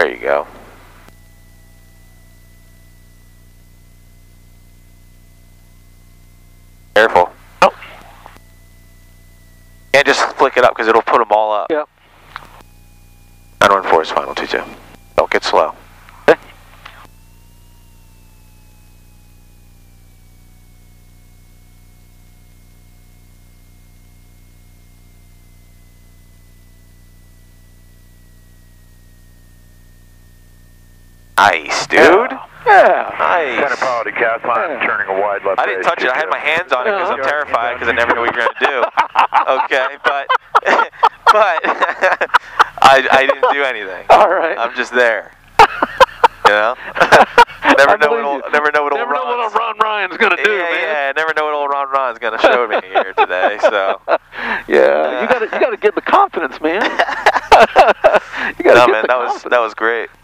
There you go. Careful. Oh. And just flick it up because it'll put them all up. Yep. 914 is final, 22. Don't get slow. Okay. Nice, dude. Yeah. Nice. Center power to Capt Ron, turning a wide left. I didn't touch it. I had my hands on it because I'm terrified because I never know what you're going to do. Okay, but I didn't do anything. All right. I'm just there. You know? never know what old Ron Ryan's going to do, man. Yeah, never know what old Ron Ron's going to show me here today, so. Yeah, you got to get the confidence, man. No, man, that was great.